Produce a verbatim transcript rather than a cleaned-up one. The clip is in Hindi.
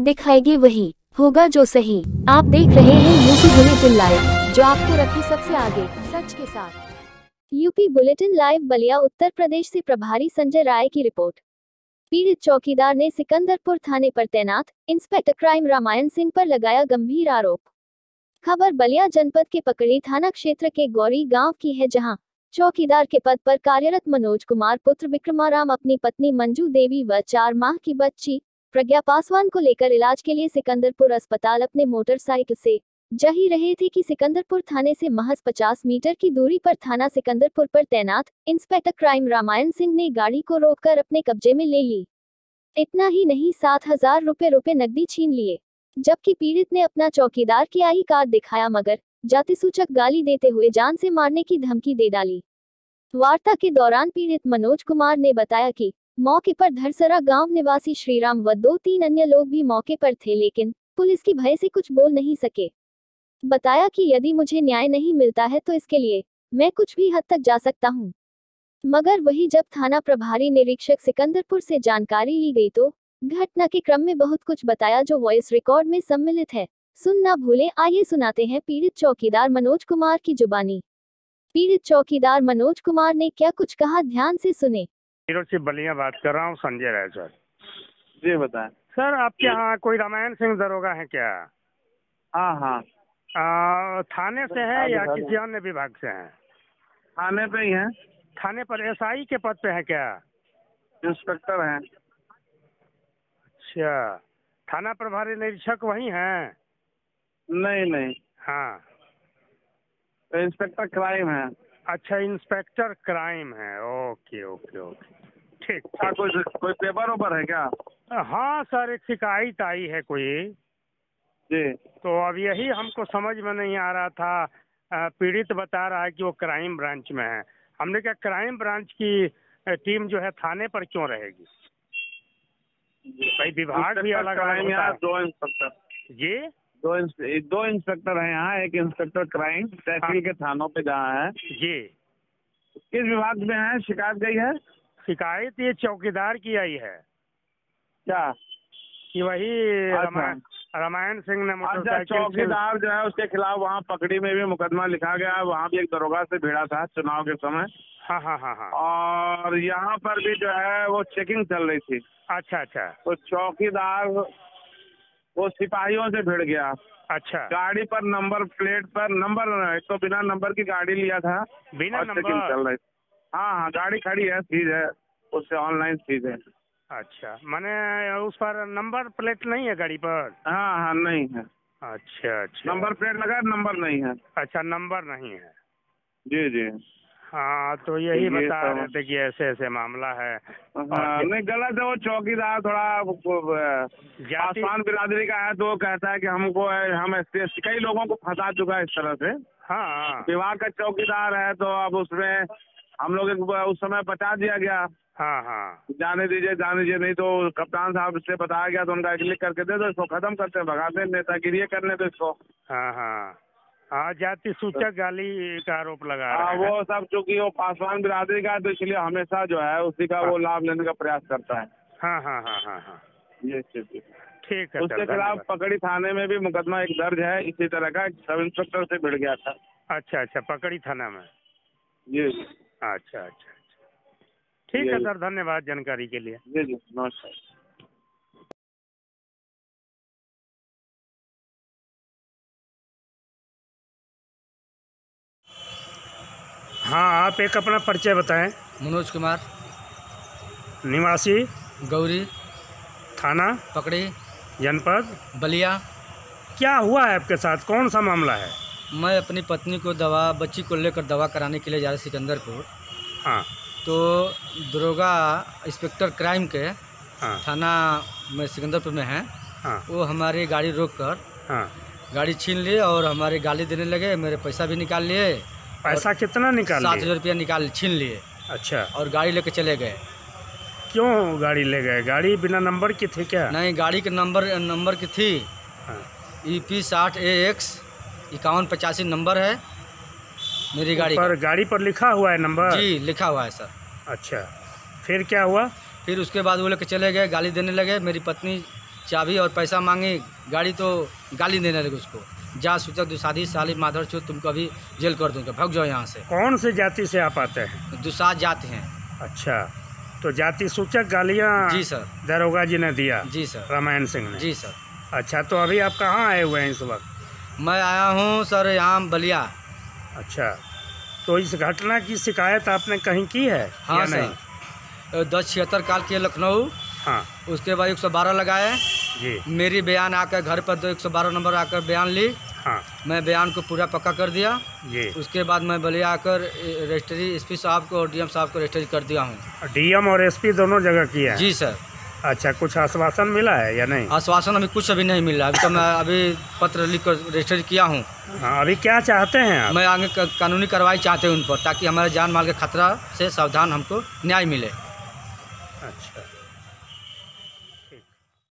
दिखाएगी वही, होगा जो सही। आप देख रहे हैं यूपी बुलेटिन लाइव, जो आपको रखे सबसे आगे, सच के साथ। UP bulletin live Ballia Uttar Pradesh से प्रभारी संजय राय की रिपोर्ट। पीड़ित चौकीदार ने सिकंदरपुर थाने पर तैनात इंस्पेक्टर क्राइम रामायण सिंह पर लगाया गंभीर आरोप। खबर बलिया जनपद के पकड़ी थाना क्षेत्र के गौरी गांव की है, जहां चौकीदार के पद पर कार्यरत मनोज कुमार पुत्र विक्रमाराम अपनी पत्नी मंजू देवी व चार माह की बच्ची प्रज्ञा पासवान को लेकर इलाज के लिए सिकंदरपुर अस्पताल अपने मोटरसाइकिल से जा ही रहे थे कि सिकंदरपुर थाने से महज पचास मीटर की दूरी पर थाना सिकंदरपुर पर तैनात इंस्पेक्टर क्राइम रामायण सिंह ने गाड़ी को रोककर अपने कब्जे में ले ली। इतना ही नहीं, सात हजार रुपए रुपए नकदी छीन लिए, जबकि पीड़ित ने अपना चौकीदार की आई कार्ड दिखाया, मगर जाति सूचक गाली देते हुए जान से मारने की धमकी दे डाली। वार्ता के दौरान पीड़ित मनोज कुमार ने बताया कि मौके पर धरसरा गांव निवासी श्रीराम व दो तीन अन्य लोग भी मौके पर थे, लेकिन पुलिस की भय से कुछ बोल नहीं सके। बताया कि यदि मुझे न्याय नहीं मिलता है तो इसके लिए मैं कुछ भी हद तक जा सकता हूं। मगर वही जब थाना प्रभारी निरीक्षक सिकंदरपुर से जानकारी ली गई तो घटना के क्रम में बहुत कुछ बताया, जो वॉइस रिकॉर्ड में सम्मिलित है। सुन ना भूलें, आइए सुनाते हैं पीड़ित चौकीदार मनोज कुमार की जुबानी। पीड़ित चौकीदार मनोज कुमार ने क्या कुछ कहा, ध्यान से सुने। से बलिया बात कर रहा हूँ, संजय राय सर। जी बताएं सर, आपके यहाँ कोई रामायण सिंह दरोगा है क्या? हाँ हाँ आ, थाने से है या किसी अन्य विभाग से है? थाने पे ही है। थाने पर एसआई के पद पे है क्या? इंस्पेक्टर हैं। अच्छा, थाना प्रभारी निरीक्षक वही हैं? नहीं नहीं, हाँ, तो इंस्पेक्टर क्राइम है। अच्छा, इंस्पेक्टर क्राइम है। ओके ओके ओके, ठीक क्या ठीक। कोई कोई पेपर ओपर है क्या? हाँ सर, एक शिकायत आई है कोई, जी। तो अब यही हमको समझ में नहीं आ रहा था। पीड़ित बता रहा है कि वो क्राइम ब्रांच में है। हमने कहा क्राइम ब्रांच की टीम जो है थाने पर क्यों रहेगी? भाई विभाग भी अलग अलग होता है। दो इंस्पेक्टर जी, दो इंस- दो इंस्पेक्टर हैं यहाँ। एक इंस्पेक्टर क्राइम तहसील के थानों पे जहाँ है। जी, किस विभाग में है? शिकायत गई है? शिकायत ये चौकीदार की आई है क्या कि वही अच्छा। रामायण रामायण सिंह ने अच्छा, मोटरसाइकिल से- चौकीदार जो है उसके खिलाफ वहाँ पकड़ी में भी मुकदमा लिखा गया है। वहाँ भी एक दरोगा से भिड़ा था चुनाव के समय। हाँ हाँ हाँ हाँ। और यहाँ पर भी जो है वो चेकिंग चल रही थी। अच्छा अच्छा तो चौकीदार वो सिपाहियों से भिड़ गया। अच्छा, गाड़ी पर नंबर प्लेट पर नंबर, एक तो बिना नंबर की गाड़ी लिया था बिना और चेकिंग नंबर? चल रही। हाँ हाँ, गाड़ी खड़ी है, सीज है, उससे ऑनलाइन सीज है। अच्छा, माने उस पर नंबर प्लेट नहीं है गाड़ी पर? हाँ हाँ, नहीं है। अच्छा अच्छा, नंबर प्लेट लगा, नंबर नहीं है। अच्छा, नंबर नहीं है। जी जी। हाँ, तो यही ये बता तो- रहे थे कि ऐसे ऐसे मामला है। हाँ, नहीं गलत है। वो चौकीदार थोड़ा जाति- पासवान बिरादरी का है, तो वो कहता है कि हमको है, हम ऐसे कई लोगों को फंसा चुका है इस तरह से। हाँ विभाग का चौकीदार है, तो अब उसमें हम लोग एक उस समय बचा दिया गया। हाँ हाँ, जाने दीजिए जाने दीजिए, नहीं तो कप्तान साहब से बताया गया तो उनका क्लिक करके दे दो, इसको खत्म करते हैं, भगाते हैं, नेतागिरी करने दो इसको। हाँ हाँ हाँ, जाति सूचक गाली का आरोप लगा हाँ, रहे हैं। वो सब चूंकि वो पासवान बिरादरी का है, तो इसलिए हमेशा जो है उसी का वो लाभ लेने का प्रयास करता है। हाँ हाँ हाँ हाँ हाँ, ये स्थिति। ठीक है उसके सर, खिलाफ धन्यवाद। पकड़ी थाने में भी मुकदमा एक दर्ज है, इसी तरह का। सब इंस्पेक्टर से भिड़ गया था। अच्छा अच्छा, पकड़ी थाना में? जी अच्छा अच्छा अच्छा, ठीक है जी। सर, धन्यवाद जानकारी के लिए। जी जी, नमस्कार। हाँ, आप एक अपना परिचय बताएं। मनोज कुमार, निवासी गौरी, थाना पकड़ी, जनपद बलिया। क्या हुआ है आपके साथ, कौन सा मामला है? मैं अपनी पत्नी को दवा बच्ची को लेकर दवा कराने के लिए जा रहा सिकंदरपुर। हाँ तो दरोगा इंस्पेक्टर क्राइम के हाँ थाना में सिकंदरपुर में है, हाँ वो हमारी गाड़ी रोककर हाँ। गाड़ी छीन लिए और हमारी गाली देने लगे। मेरे पैसा भी निकाल लिए। पैसा कितना निकाल सात लिए? हज़ार रुपया निकाल छीन लिए अच्छा, और गाड़ी लेकर चले गए। क्यों गाड़ी ले गए? गाड़ी बिना नंबर की थी क्या? नहीं, गाड़ी के नंबर नंबर की थी, हाँ। ई पी साठ ए एक्स इक्यावन पचासी नंबर है मेरी गाड़ी पर का। गाड़ी पर लिखा हुआ है नंबर? जी, लिखा हुआ है सर। अच्छा, फिर क्या हुआ? फिर उसके बाद वो लेकर चले गए, गाली देने लगे। मेरी पत्नी चाबी और पैसा मांगी, गाड़ी तो गाली देने लगे उसको, जा सूचक दुसाधी साली माधर चो, तुमको अभी जेल कर दूंगा, भाग जाओ यहाँ से। कौन से जाति से आप आते हैं? दुसाध जाते हैं। अच्छा, तो जाति सूचक गालियाँ जी सर। दरोगा जी ने दिया? जी सर। रामायण सिंह ने? जी सर। अच्छा, तो अभी आप कहाँ आए हुए हैं इस वक्त? मैं आया हूँ सर यहाँ बलिया। अच्छा, तो इस घटना की शिकायत आपने कहीं की है? हाँ या सर, नहीं? दस छिहत्तर काल के लखनऊ, हाँ उसके बाद एक सौ बारह लगाए जी। मेरी बयान आकर घर पर दो एक सौ बारह नंबर आकर बयान ली, हाँ मैं बयान को पूरा पक्का कर दिया जी। उसके बाद मैं बलिया आकर रजिस्ट्री एसपी साहब को और डीएम साहब को रजिस्ट्री कर दिया हूँ। डीएम और एसपी दोनों जगह किया है? जी सर। अच्छा, कुछ आश्वासन मिला है या नहीं? आश्वासन अभी कुछ अभी नहीं मिला, अभी तो मैं अभी पत्र लिख कर रजिस्ट्री किया हूँ। हाँ, अभी क्या चाहते हैं आप? मैं आगे क- कानूनी कार्रवाई चाहते हैं उन पर, ताकि हमारे जान माल के खतरा से सावधान हमको न्याय मिले। अच्छा।